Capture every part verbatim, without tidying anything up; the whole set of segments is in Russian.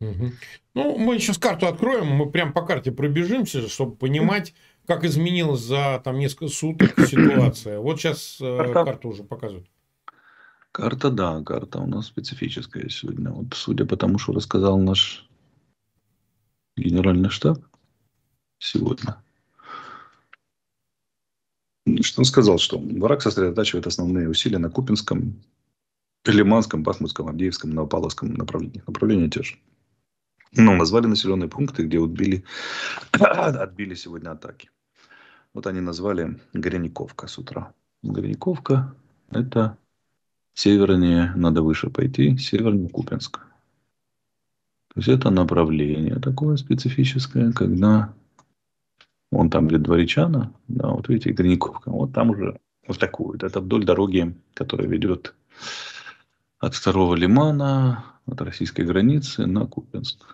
Мгм. Ну, мы сейчас карту откроем, мы прям по карте пробежимся, чтобы понимать, как изменилась за там несколько суток ситуация. Вот сейчас э, Карта. карту уже показывают. Карта, да, карта у нас специфическая сегодня. Вот судя по тому, что рассказал наш генеральный штаб сегодня. Что он сказал, что враг сосредотачивает основные усилия на Купинском, Лиманском, Бахмутском, Авдеевском, Новопавловском направлениях. Направления те же. Ну, назвали населенные пункты, где отбили, отбили сегодня атаки. Вот они назвали Гряниковка с утра. Гряниковка – это севернее, надо выше пойти, севернее Купинска. То есть, это направление такое специфическое, когда вон там, где Дворичана, да, вот видите, Гряниковка, вот там уже вот такую. Это вдоль дороги, которая ведет от второго лимана, от российской границы на Купинск.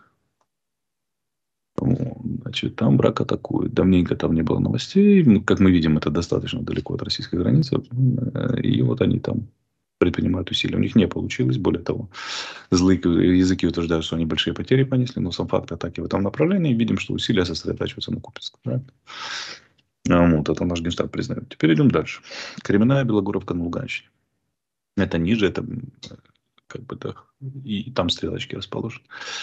Вот, значит, там враг атакует. Давненько там не было новостей. Ну, как мы видим, это достаточно далеко от российской границы. И вот они там предпринимают усилия. У них не получилось. Более того, злые языки утверждают, что они большие потери понесли. Но сам факт атаки в этом направлении. Видим, что усилия сосредотачиваются на Купинск. Да? Вот, это наш Генштаб признает. Теперь идем дальше. Кременная Белогоровка на Луганщине. Это ниже, это как бы так. И там стрелочки расположены.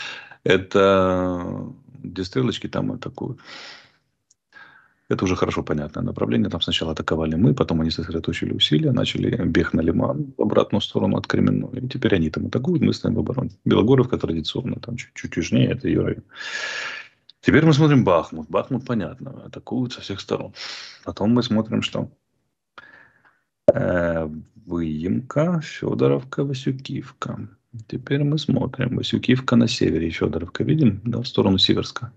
Это где стрелочки, там атакуют. Это уже хорошо понятное направление. Там сначала атаковали мы, потом они сосредоточили усилия, начали бег на Лиман в обратную сторону от Кременной. И теперь они там атакуют, мы стоим в обороне. Белогоровка традиционно, там чуть-чуть южнее, это ее район. Теперь мы смотрим Бахмут. Бахмут, понятно, атакуют со всех сторон. Потом мы смотрим, что э, Выемка, Федоровка, Васюкивка. Теперь мы смотрим. Васюкивка на севере, Федоровка, видим, да, в сторону Сиверска.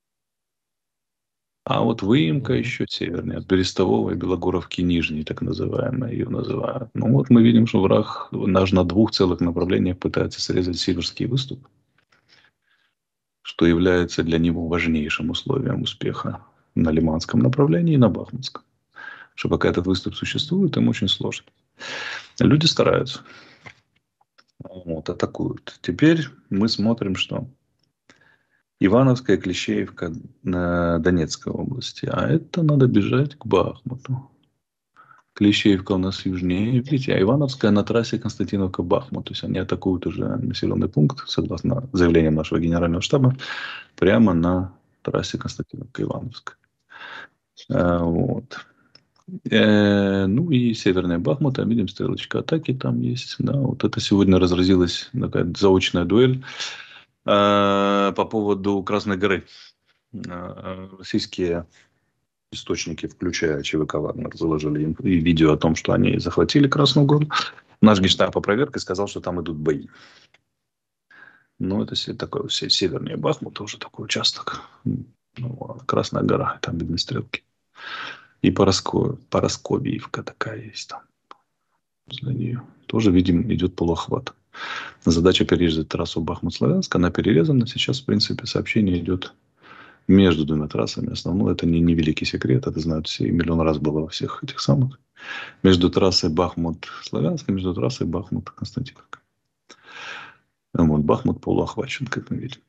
А вот Выемка Мгм. еще севернее, от Берестового и Белогоровки Нижней, так называемая, ее называют. Ну вот мы видим, что враг наш на двух целых направлениях пытается срезать Сиверский выступ, что является для него важнейшим условием успеха на Лиманском направлении и на Бахмутском. Что пока этот выступ существует, им очень сложно. Люди стараются. Вот, атакуют. Теперь мы смотрим, что Ивановская, Клещеевка на Донецкой области. А это надо бежать к Бахмуту. Клещеевка у нас южнее, видите, а Ивановская на трассе Константиновка-Бахмут. То есть, они атакуют уже населенный пункт, согласно заявлениям нашего генерального штаба, прямо на трассе Константиновка-Ивановская. А, вот. Э, ну и северная Бахмут, там видим, стрелочка атаки там есть. Да, вот это сегодня разразилась такая заочная дуэль э, по поводу Красной горы. Э, российские источники, включая ЧВК «Вагнер», выложили им и видео о том, что они захватили Красную гору. Наш Генштаб по проверке сказал, что там идут бои. Ну, это такой севернее Бахмута, уже такой участок. Ну, Красная гора, там видны стрелки. И Пороско, Поросковьевка такая есть там. Возле нее тоже, видим, идет полуохват. Задача перерезать трассу Бахмут-Славянск. Она перерезана. Сейчас, в принципе, сообщение идет между двумя трассами. Основное, это не невеликий секрет. Это знают все. И миллион раз было во всех этих самых. Между трассой Бахмут-Славянск и между трассой Бахмут-Константиновка. Вот, Бахмут полуохвачен, как мы видим.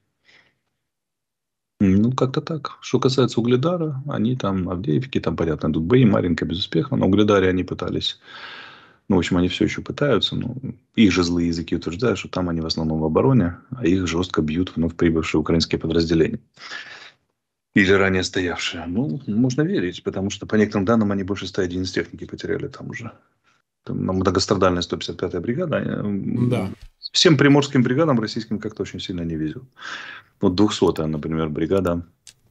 Ну, как-то так. Что касается Угледара, они там, Авдеевки, там, понятно, идут бои, Маринка без успеха. На Угледаре они пытались, ну, в общем, они все еще пытаются, но их же злые языки утверждают, что там они в основном в обороне, а их жестко бьют вновь прибывшие украинские подразделения. Или ранее стоявшие. Ну, можно верить, потому что, по некоторым данным, они больше ста единиц техники потеряли там уже. Там многострадальная сто пятьдесят пятая бригада. Да. Всем приморским бригадам российским как-то очень сильно не везет. Вот двухсотая, например, бригада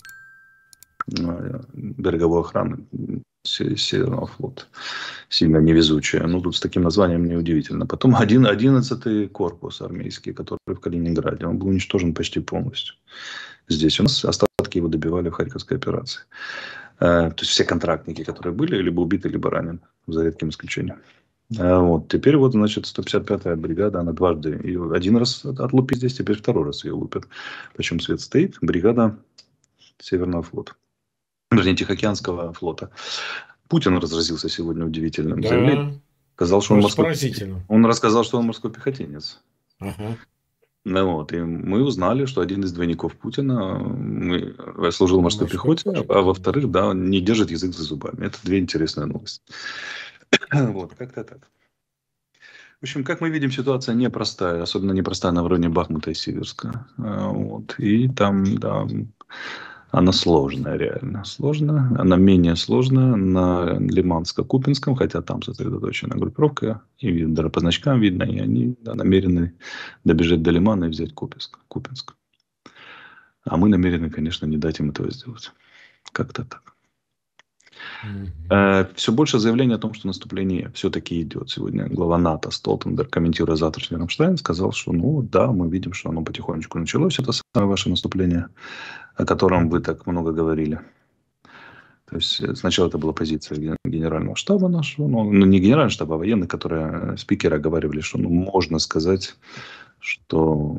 береговой охраны Северного флота. Сильно невезучая. Ну, тут с таким названием неудивительно. Потом одиннадцатый корпус армейский, который в Калининграде. Он был уничтожен почти полностью. Здесь у нас остатки его добивали в Харьковской операции. То есть, все контрактники, которые были, либо убиты, либо ранены. За редким исключением. Вот. Теперь вот, значит, сто пятьдесят пятая бригада, она дважды, ее один раз отлупит здесь, теперь второй раз ее лупят. Причем свет стоит, бригада Северного флота. Вернее, Тихоокеанского флота. Путин разразился сегодня удивительным заявлением. Да. Сказал, что он Просто морской... поразительно. Он рассказал, что он морской пехотинец. Ага. Ну вот, и мы узнали, что один из двойников Путина мы, служил в морской Морской пехоте, а, а пехоте, да. во-вторых, да, он не держит язык за зубами. Это две интересные новости. Вот, как-то так. В общем, как мы видим, ситуация непростая, особенно непростая на уровне Бахмута и Сиверска. А, Вот, и там, да, она сложная, реально сложная. Она менее сложная на Лиманско-Купинском, хотя там сосредоточена группировка, и видно, даже по значкам видно, и они, да, намерены добежать до Лимана и взять Купинск. Купинск. А мы намерены, конечно, не дать им этого сделать. Как-то так. Мгм. Все больше заявлений о том, что наступление все-таки идет. Сегодня глава НАТО Столтенберг, комментируя завтрашний Рамштайн, сказал, что ну да, мы видим, что оно потихонечку началось. Это самое ваше наступление, о котором вы так много говорили. То есть э, сначала это была позиция ген- генерального штаба нашего, ну, ну, не генерального штаба, а военных, которые, э, спикеры оговаривали, что ну, можно сказать, что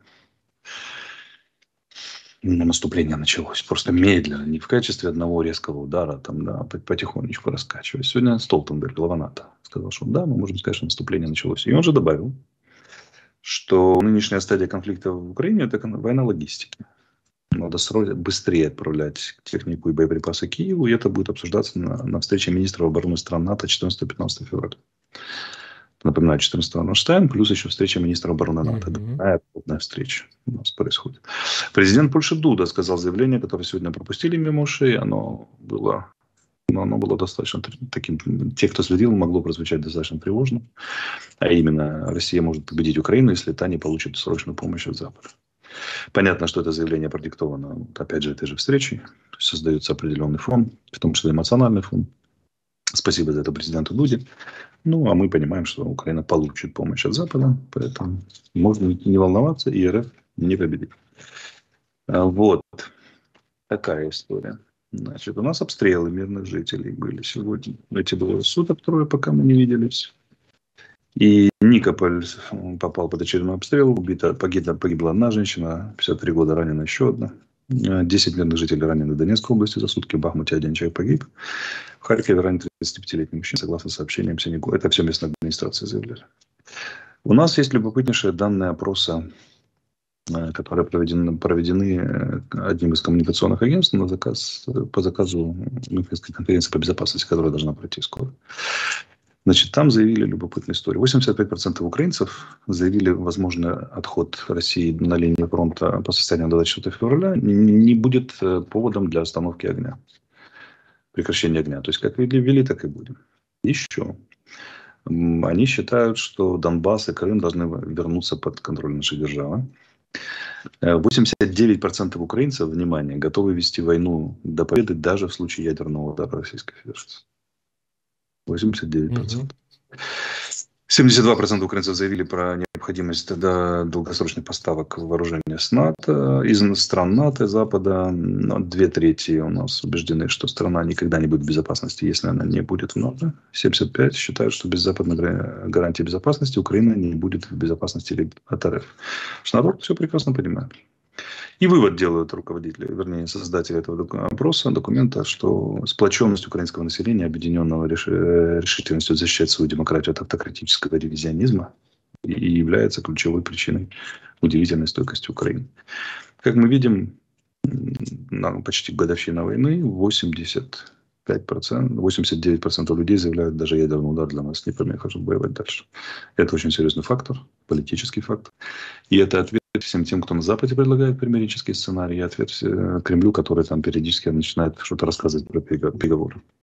ну, наступление началось. Просто медленно, не в качестве одного резкого удара, там, да, по- потихонечку раскачиваясь. Сегодня Столтенберг, глава НАТО, сказал, что да, мы можем сказать, что наступление началось. И он же добавил, что нынешняя стадия конфликта в Украине – это кон- война логистики. Надо сро- быстрее отправлять технику и боеприпасы к Киеву, и это будет обсуждаться на, на встрече министров обороны стран НАТО четырнадцатого-пятнадцатого февраля. Напоминаю, четырнадцатого Рамштайн, плюс еще встреча министра обороны НАТО. Это Мгм. такая крупная встреча у нас происходит. Президент Польши Дуда сказал заявление, которое сегодня пропустили мимо ушей. Оно было, но оно было достаточно тр- таким... Те, кто следил, могло прозвучать достаточно тревожно. А именно, Россия может победить Украину, если та не получит срочную помощь от Запада. Понятно, что это заявление продиктовано, вот, опять же, этой же встречей. То есть создается определенный фон, в том числе эмоциональный фон. Спасибо за это президенту Дуде. Ну, а мы понимаем, что Украина получит помощь от Запада, поэтому можно не волноваться, и РФ не победит. А, Вот такая история. Значит, у нас обстрелы мирных жителей были сегодня. Эти двое суток, трое, пока мы не виделись. И Никополь попал под очередной обстрел. Убита, погибла, погибла одна женщина, пятьдесят три года, ранена еще одна. Э, десять мирных жителей ранены в Донецкой области за сутки. В Бахмуте один человек погиб. В Харькове ранен тридцатипятилетний мужчина, согласно сообщениям Синегу. Это все местная администрация заявляли. У нас есть любопытнейшие данные опроса, э, которые проведены, проведены э, одним из коммуникационных агентств на заказ, по заказу Мюнхенской конференции по безопасности, которая должна пройти скоро. Значит, там заявили любопытную историю. восемьдесят пять процентов украинцев заявили возможный отход России на линию фронта по состоянию до двадцать четвёртого февраля не будет э, поводом для остановки огня, прекращения огня. То есть, как вели, вели, так и будем. Еще. М, Они считают, что Донбасс и Крым должны вернуться под контроль нашей державы. Э, восемьдесят девять процентов украинцев, внимание, готовы вести войну до победы даже в случае ядерного удара Российской Федерации. восемьдесят девять Мгм. процентов. семьдесят два процента украинцев заявили про необходимость да, долгосрочных поставок вооружения с НАТО, из стран НАТО, Запада. Но две трети у нас убеждены, что страна никогда не будет в безопасности, если она не будет в НАТО. семьдесят пять процентов считают, что без западной гарантии безопасности Украина не будет в безопасности от РФ. Что народ все прекрасно понимает. И вывод делают руководители, вернее, создатели этого опроса, документа, что сплоченность украинского населения, объединенного реши- решительностью защищать свою демократию от автократического ревизионизма, и является ключевой причиной удивительной стойкости Украины. Как мы видим, м, на почти годовщина войны восемьдесят пять процентов, восемьдесят девять процентов людей заявляют, даже ядерный удар для нас не помеха, чтобы воевать дальше. Это очень серьезный фактор, политический фактор. И это ответ всем тем, кто на Западе предлагает примирический сценарий, и ответ э, Кремлю, который там периодически начинает что-то рассказывать про переговоры.